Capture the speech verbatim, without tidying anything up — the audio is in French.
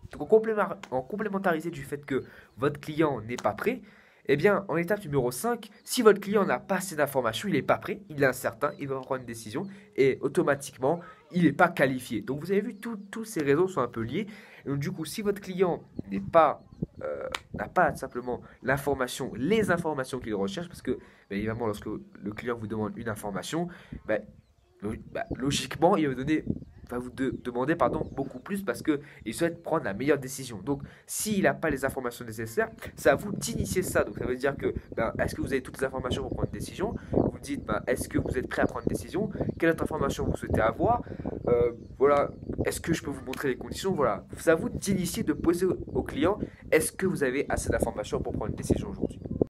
Donc en, complément- en complémentarité du fait que votre client n'est pas prêt, eh bien, en étape numéro cinq, si votre client n'a pas assez d'informations, il n'est pas prêt, il est incertain, il va prendre une décision et automatiquement, il n'est pas qualifié. Donc vous avez vu, tous tous ces réseaux sont un peu liés. Et donc du coup, si votre client n'est pas, euh, n'a pas simplement l'information, les informations qu'il recherche, parce que bien évidemment, lorsque le client vous demande une information, ben, lo- bah, logiquement, il va vous donner, va vous de- demander pardon, beaucoup plus parce qu'il souhaite prendre la meilleure décision. Donc, s'il n'a pas les informations nécessaires, c'est à vous d'initier ça. Donc, ça veut dire que, ben, est-ce que vous avez toutes les informations pour prendre une décision? Vous dites, ben, est-ce que vous êtes prêt à prendre une décision? Quelle autre information vous souhaitez avoir? Euh, voilà, est-ce que je peux vous montrer les conditions? Voilà, c'est à vous d'initier, de poser au, au client, est-ce que vous avez assez d'informations pour prendre une décision aujourd'hui?